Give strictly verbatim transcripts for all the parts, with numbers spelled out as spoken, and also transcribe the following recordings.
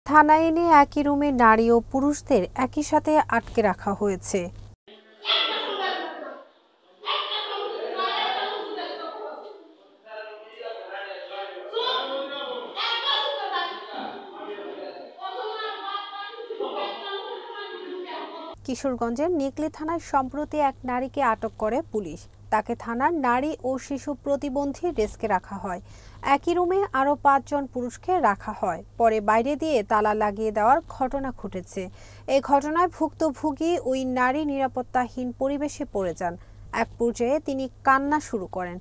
থানায় এনে একই রুমে নারী ও পুরুষদের একই সাথে আটকে রাখা হয়েছে। কিশোরগঞ্জের নিকলী থানায় সম্প্রতি এক নারীকে আটক করে পুলিশ। তাকে থানার নারী ও শিশু প্রতিবন্ধী ডেস্কে রাখা হয়। একই রুমে আরও পাঁচজন পুরুষকে রাখা হয়। পরে বাইরে দিয়ে তালা লাগিয়ে দেওয়ার ঘটনা ঘটেছে। এই ঘটনায় ভুক্তভোগী ওই নারী নিরাপত্তাহীন পরিবেশে পড়ে যান। এক পর্যায়ে তিনি কান্না শুরু করেন।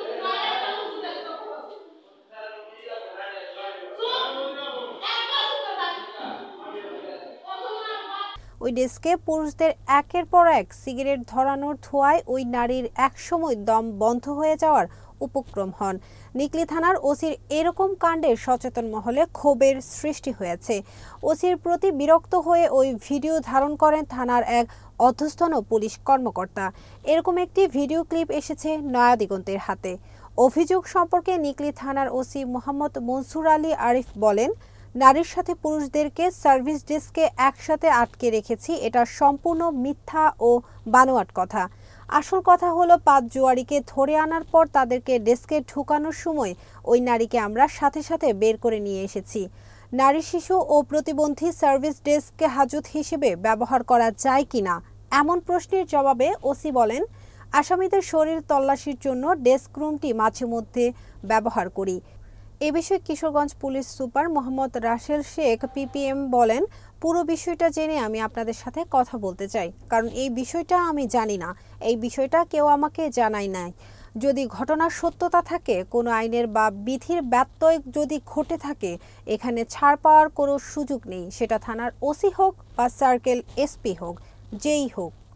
ওই ডেস্কে পুরুষদের একের পর এক সিগারেট ধরানোর ধোঁয়ায় ওই নারীর একসময় দম বন্ধ হয়ে যাওয়ার উপক্রম হন। নিকলী থানার ওসির এরকম কাণ্ডে সচেতন মহলে ক্ষোভের সৃষ্টি হয়েছে। ওসির প্রতি বিরক্ত হয়ে ওই ভিডিও ধারণ করেন থানার এক অধ্যস্থন পুলিশ কর্মকর্তা। এরকম একটি ভিডিও ক্লিপ এসেছে নয়াদিগন্তের হাতে। অভিযোগ সম্পর্কে নিকলী থানার ওসি মোহাম্মদ মনসুর আলী আরিফ বলেন, নারীর সাথে পুরুষদেরকে সার্ভিস ডেস্কে একসাথে আটকে রেখেছি, এটা সম্পূর্ণ মিথ্যা ও বানোয়াট কথা। আসল কথা হলো, পাঁচ জুয়ারিকে ধরে আনার পর তাদেরকে ডেস্কে ঢুকানোর সময় ওই নারীকে আমরা সাথে সাথে বের করে নিয়ে এসেছি। নারী, শিশু ও প্রতিবন্ধী সার্ভিস ডেস্ককে হাজত হিসেবে ব্যবহার করা যায় কিনা এমন প্রশ্নের জবাবে ওসি বলেন, আসামিদের শরীর তল্লাশির জন্য ডেস্ক রুমটি মাঝে মধ্যে ব্যবহার করি। এ বিষয়ে Kishoreganj police super Mohammad Rasel Sheikh PPM বলেন, পুরো বিষয়টা জেনে আমি আপনাদের সাথে কথা বলতে চাই, কারণ এই বিষয়টা আমি জানি না, এই বিষয়টা কেউ আমাকে জানায় নাই। যদি ঘটনার সত্যতা থাকে, কোনো আইনের বা বিধির ব্যত্যয় যদি ঘটে থাকে, এখানে ছাড় পাওয়ার কোনো সুযোগ নেই, সেটা থানার ওসি হোক বা সার্কেল এসপি হোক, যেই হোক।